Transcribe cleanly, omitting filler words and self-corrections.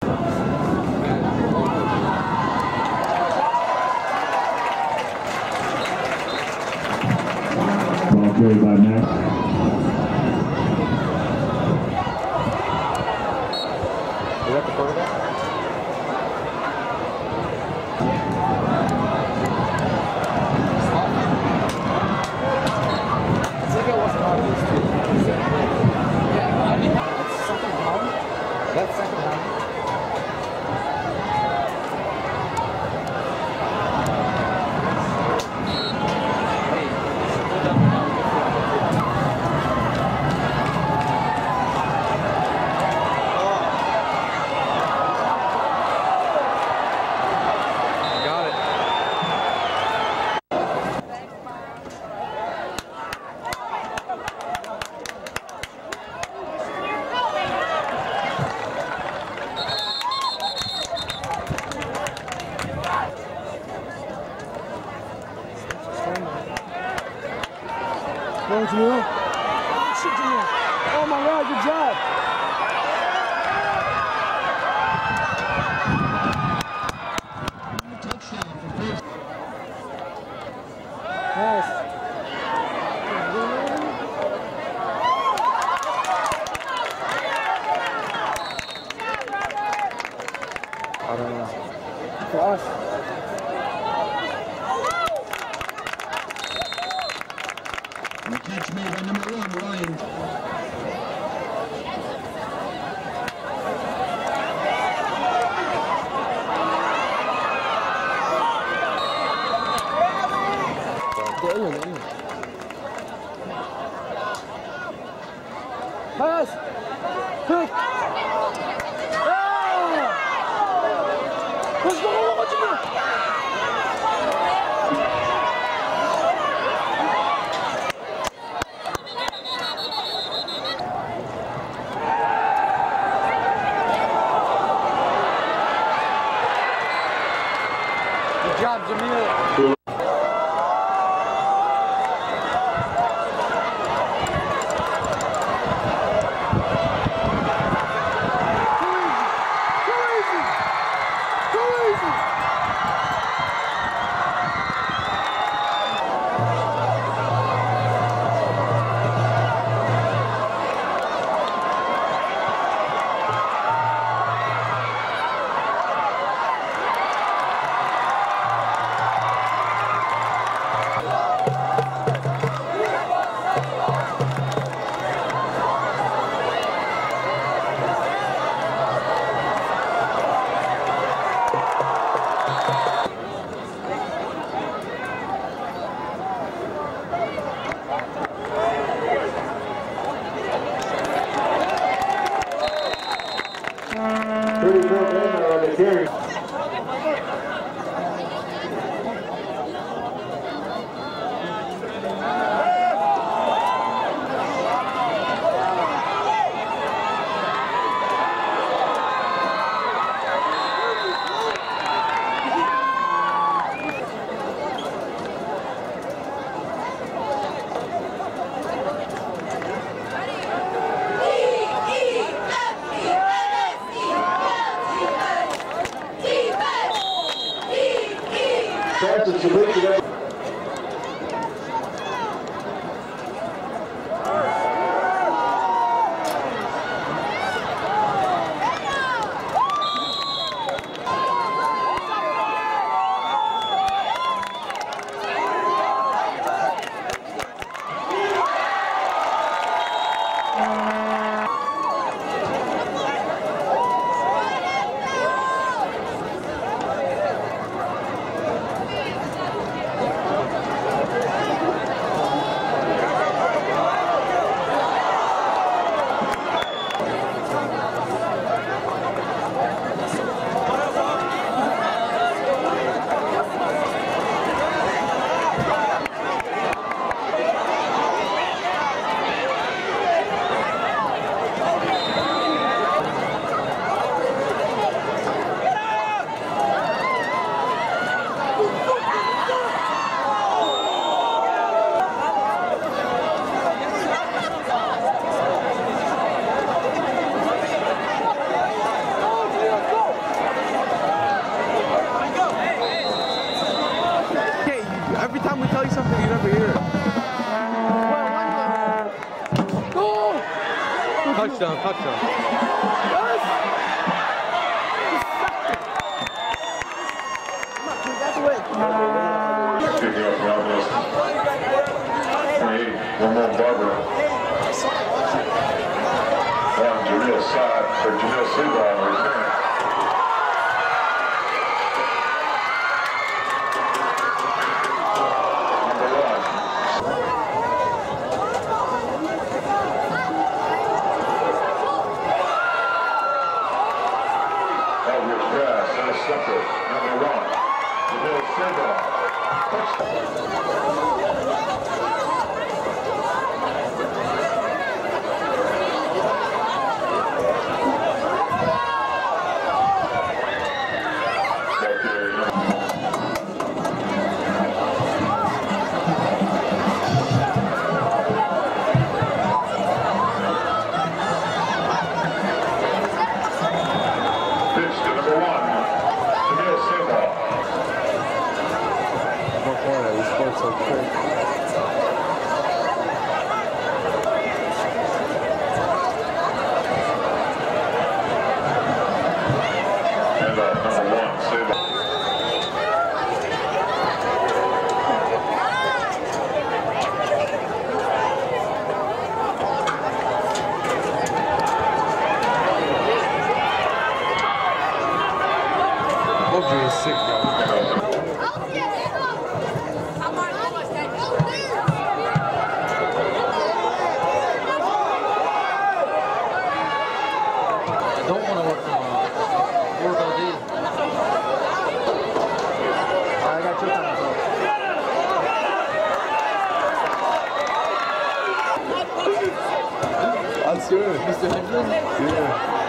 Ball carried by Max. Is that the quarterback? It's like it wasn't obvious too. Yeah, I mean, it's second down. That's second down. Going to you. Oh my God, good job. Nice. I don't know. For us. And the catch made by number 1, Ryan. Pass. Quick. Let's go. What you do? Good job, Jamil. Pretty good runner on the carry. Passes to Lincoln. Touchdown. Picking up Ramos. 28, one more Barber. Down Jamil Saad for Jamil Seabaugh on return. Number 1. Elvis Grass, intercepted. Number 1. Jamil Seabaugh. Sick, bro. Don't want to work all day. I got two times. That's good. Mr. Henderson? Yeah.